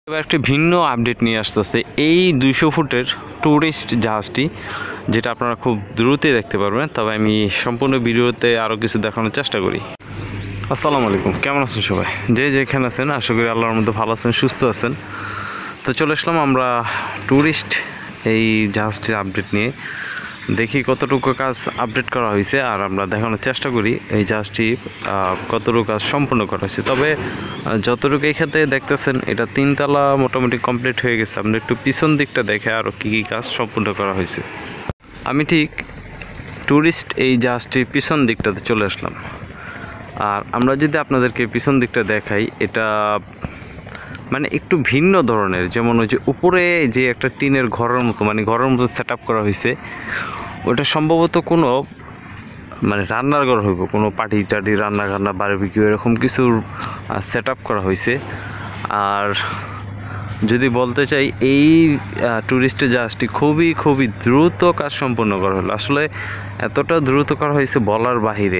এবার একটি ভিন্ন আপডেট নিয়ে আসতেছে এই 200 ফুটের ট্যুরিস্ট জাহাজটি, যেটা আপনারা খুব দ্রুতই দেখতে পারবেন। তবে আমি সম্পূর্ণ ভিডিওতে আরও কিছু দেখানোর চেষ্টা করি। আসসালামু আলাইকুম, কেমন আছেন সবাই? যে যেখানে আছেন আশা করি আল্লাহর মধ্যে ভালো আছেন, সুস্থ আছেন। তো চলে আসলাম আমরা ট্যুরিস্ট এই জাহাজটির আপডেট নিয়ে। দেখি কতটুকু কাজ আপডেট করা হয়েছে আর আমরা দেখানোর চেষ্টা করি এই জাহাজটি কতটুকু কাজ সম্পূর্ণ করা হয়েছে। তবে যতটুকু এই ক্ষেত্রে দেখতেছেন এটা 3 তলা মোটামুটি কমপ্লিট হয়ে গেছে। আমরা একটু পিছন দিকটা দেখে আরও কী কী কাজ সম্পূর্ণ করা হয়েছে। আমি ঠিক ট্যুরিস্ট এই জাহাজটির পিছন দিকটাতে চলে আসলাম। আর আমরা যদি আপনাদেরকে পিছন দিকটা দেখাই, এটা মানে একটু ভিন্ন ধরনের। যেমন ওই যে উপরে যে একটা টিনের ঘরের মতো, মানে ঘরের মতো সেট আপ করা হয়েছে, ওটা সম্ভবত কোনো মানে রান্নার ঘর হইব, কোনো পার্টি টাটি রান্না বারবিকিউ এরকম কিছু সেট আপ করা হয়েছে। আর যদি বলতে চাই এই ট্যুরিস্টের জাহাজটি খুবই দ্রুত কাজ সম্পন্ন করা হলো। আসলে এতটা দ্রুত করা হয়েছে বলার বাহিরে।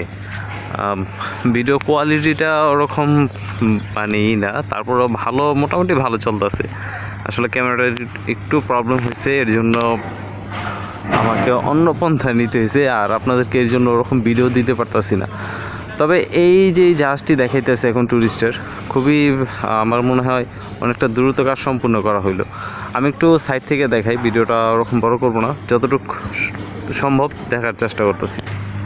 ভিডিও কোয়ালিটিটা ওরকম মানে না, তারপরও ভালো, মোটামুটি ভালো চলতেছে। আসলে ক্যামেরার একটু প্রবলেম হয়েছে, এর জন্য আমাকে অন্য পন্থা নিতে হয়েছে, আর আপনাদেরকে এর জন্য ওরকম ভিডিও দিতে পারতাছি না। তবে এই যে জাহাজটি দেখাইতেছে এখন ট্যুরিস্টের, খুবই আমার মনে হয় অনেকটা দ্রুত কাজ সম্পূর্ণ করা হইলো। আমি একটু সাইড থেকে দেখাই, ভিডিওটা ওরকম বড় করব না, যতটুকু সম্ভব দেখার চেষ্টা করতেছি।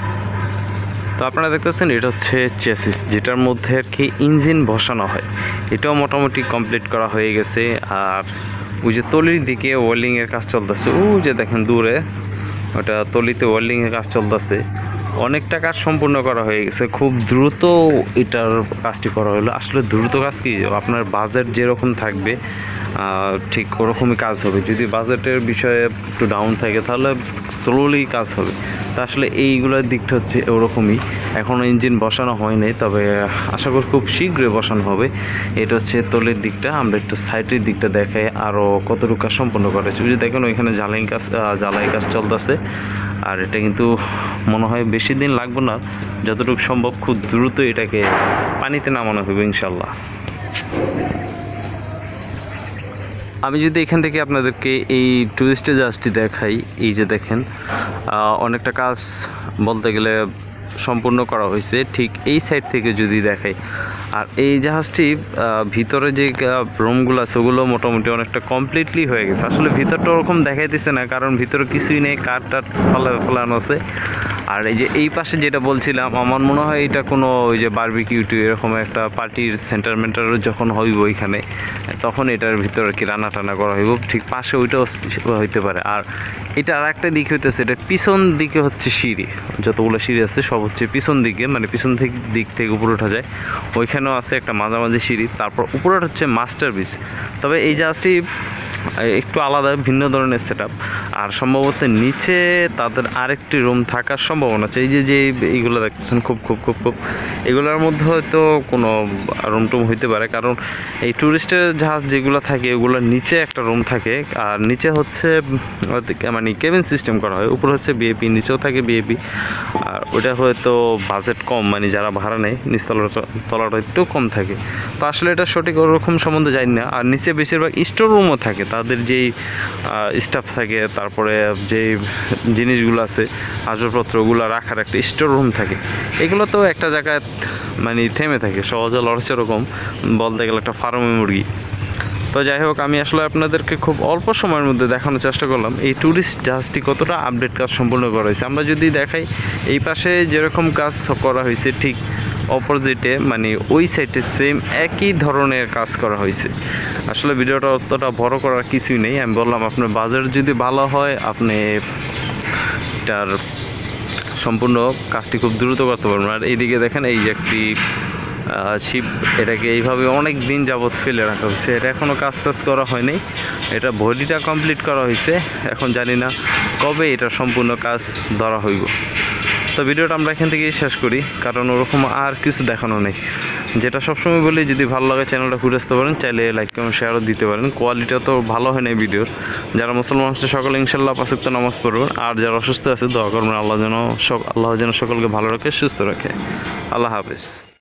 তো আপনারা দেখতেছেন এটা হচ্ছে চেসিস, যেটার মধ্যে আর কি ইঞ্জিন বসানো হয়। এটাও মোটামুটি কমপ্লিট করা হয়ে গেছে। আর ওই যে তলির দিকে ওয়েল্ডিংয়ের কাজ চলতেছে, ওই যে দেখেন দূরে ওটা তলিতে ওয়েল্ডিংয়ের কাজ চলতেছে। অনেকটা কাজ সম্পূর্ণ করা হয়ে গেছে, খুব দ্রুত এটার কাজটি করা হলো। আসলে দ্রুত কাজ কি, আপনার বাজেট যেরকম থাকবে ঠিক ওরকমই কাজ হবে। যদি বাজেটের বিষয়ে একটু ডাউন থাকে তাহলে স্লোলি কাজ হবে। তা আসলে এইগুলোর দিকটা হচ্ছে ওরকমই। এখনও ইঞ্জিন বসানো হয়নি, তবে আশা করি খুব শীঘ্রই বসানো হবে। এটা হচ্ছে তলের দিকটা। আমরা একটু সাইডের দিকটা দেখাই আরও কতটুকু কাজ সম্পন্ন করেছে। ওই যে দেখেন ওইখানে জ্বালাই কাজ চলতেছে। আর এটা কিন্তু মনে হয় বেশি দিন লাগবে না, যতটুকু সম্ভব খুব দ্রুত এটাকে পানিতে নামানো হবে ইনশাল্লাহ। আমি যদি এখান থেকে আপনাদেরকে এই টুরিস্টের জাহাজটি দেখাই, এই যে দেখেন অনেকটা কাজ বলতে গেলে সম্পূর্ণ করা হয়েছে। ঠিক এই সাইড থেকে যদি দেখাই, আর এই জাহাজটি ভিতরে যে রুমগুলো আছে ওগুলো মোটামুটি অনেকটা কমপ্লিটলি হয়ে গেছে। আসলে ভিতরটা ওরকম দেখাইতেছে না, কারণ ভিতরে কিছুই নেই, কাঠ ফেলানো আছে। আর এই যে এই পাশে যেটা বলছিলাম, আমার মনে হয় এটা কোনো ওই যে বারবিকিউ এরকম একটা পার্টির সেন্টার যখন হইব ওইখানে, তখন এটার ভিতরে কি রান্না টান্না করা হইব। ঠিক পাশে ওইটাও হইতে পারে। আর এটা আর একটা দিক হইতেছে, এটা পিছন দিকে হচ্ছে সিঁড়ি, যতগুলো সিঁড়ি আছে সব হচ্ছে পিছন দিকে, মানে পিছন দিক থেকে উপরে ওঠা যায়। ওইখানেও আছে একটা মাঝামাঝি সিঁড়ি, তারপর উপরে হচ্ছে মাস্টার পিস। তবে এই জাহাজটি একটু আলাদা, ভিন্ন ধরনের সেট আপ। আর সম্ভবত নিচে তাদের আরেকটি রুম থাকার সম্ভাবনা আছে। এই যে এইগুলো দেখতেছেন খুব এগুলোর মধ্যে হয়তো কোনো রুম টুম হইতে পারে, কারণ এই ট্যুরিস্টের জাহাজ যেগুলো থাকে ওগুলোর নিচে একটা রুম থাকে। আর নিচে হচ্ছে মানে কেবিন সিস্টেম করা হয়, উপরে হচ্ছে বিএপি, নিচেও থাকে বিএপি। আর ওটা হয়তো বাজেট কম, মানে যারা ভাড়া নেয় তলাটা একটু কম থাকে। তো আসলে এটা সঠিক ওরকম সম্বন্ধে জানি না। আর নিচে বেশিরভাগ স্টোর রুমও থাকে, তাদের যেই স্টাফ থাকে, তারপরে যেই জিনিসগুলো আছে আসবাবপত্রগুলো রাখার একটা স্টোর রুম থাকে। এগুলো তো একটা জায়গায় মানে থেমে থাকে, সহজে লড়ছে, এরকম বলতে গেলে একটা ফার্মে মুরগি। তো যাই হোক, আমি আসলে আপনাদেরকে খুব অল্প সময়ের মধ্যে দেখানোর চেষ্টা করলাম এই ট্যুরিস্ট জাহাজটি কতটা আপডেট কাজ সম্পূর্ণ করা হয়েছে। আমরা যদি দেখাই, এই পাশে যেরকম কাজ করা হয়েছে ঠিক অপোজিটে, মানে ওই সাইডে সেম একই ধরনের কাজ করা হয়েছে। আসলে ভিডিওটা অতটা বড় করার কিছুই নেই। আমি বললাম আপনার বাজেট যদি ভালো হয়, আপনি এটার সম্পূর্ণ কাজটি খুব দ্রুত করতে পারবেন। আর এইদিকে দেখেন এই যে একটি শিপ, এটাকে এইভাবে অনেক দিন যাবৎ ফেলে রাখা হয়েছে। এটা এখনও কাজ করা হয়নি, এটা বডিটা কমপ্লিট করা হয়েছে। এখন জানি না কবে এটা সম্পূর্ণ কাজ ধরা হইব। তো ভিডিওটা আমরা এখান থেকেই শেষ করি, কারণ ওরকম আর কিছু দেখানো নেই। যেটা সবসময় বলি, যদি ভালো লাগে চ্যানেলটা ঘুরে আসতে পারেন, চাইলে লাইক কমেন্ট শেয়ারও দিতে পারেন। কোয়ালিটিটা তো ভালো হয় না ভিডিওর। যারা মুসলমান আছে সকলে ইনশাল্লাহ 5 ওয়াক্ত নামাজ পড়বেন। আর যারা অসুস্থ আছে দোয়া করবেন আল্লাহ যেন সকলকে ভালো রাখে, সুস্থ রাখে। আল্লাহ হাফেজ।